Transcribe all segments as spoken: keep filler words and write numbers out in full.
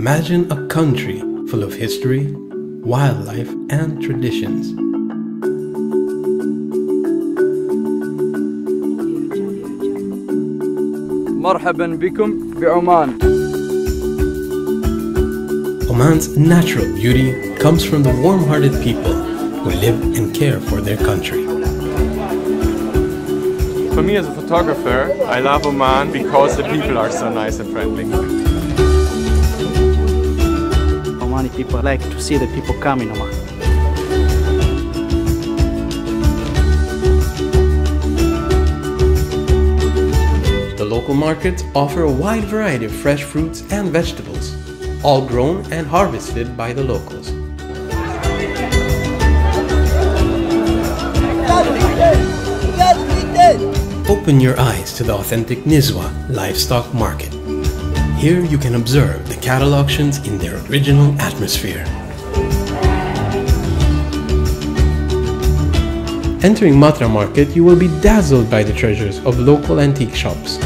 Imagine a country full of history, wildlife, and traditions. مرحبا بكم بعمان. Oman's natural beauty comes from the warm-hearted people who live and care for their country. For me as a photographer, I love Oman because the people are so nice and friendly. Omani people like to see the people come in Oman. The local markets offer a wide variety of fresh fruits and vegetables, all grown and harvested by the locals. Open your eyes to the authentic Nizwa livestock market. Here you can observe the cattle auctions in their original atmosphere. Entering Matra market, you will be dazzled by the treasures of local antique shops.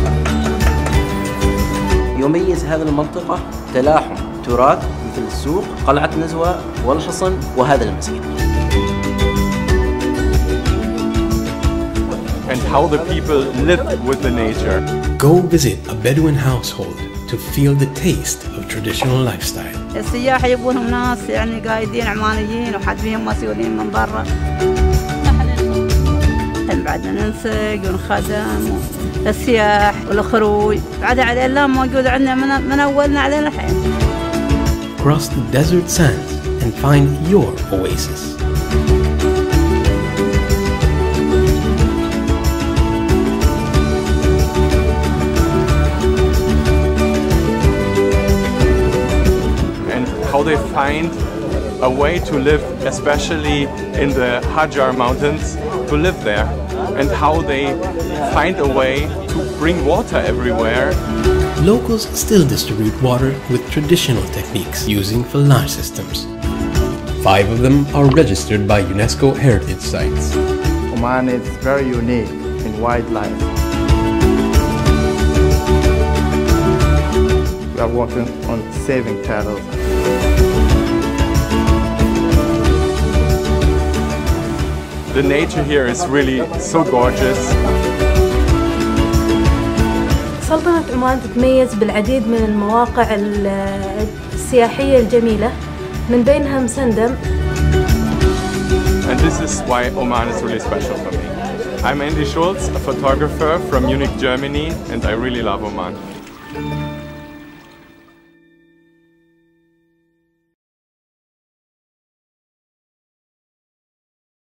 يميز هذه المنطقة تلاحم تراث مثل السوق، قلعة نزوة والحصن وهذا المسجد. And how the people live with the nature. Go visit a Bedouin household to feel the taste of traditional lifestyle. السياح يبونهم ناس يعني قايدين عمانيين وحد فيهم مسؤولين من برا. بعدنا ننسق ونخدم السياح والخروج بعد على الله موجود عندنا من, من أولنا علينا الحين. Cross the desert sands and find your oasis. And how they find a way to live, especially in the Hajar mountains, to live there, and how they find a way to bring water everywhere. Locals still distribute water with traditional techniques using Falange systems. Five of them are registered by UNESCO heritage sites. Oman is very unique in wildlife. We are working on saving turtles. The nature here is really so gorgeous. سلطنة عمان تتميز بالعديد من المواقع السياحية الجميلة من بينها مسندم. And this is why Oman is really special for me. I'm Andy Schulz, a photographer from Munich, Germany, and I really love Oman.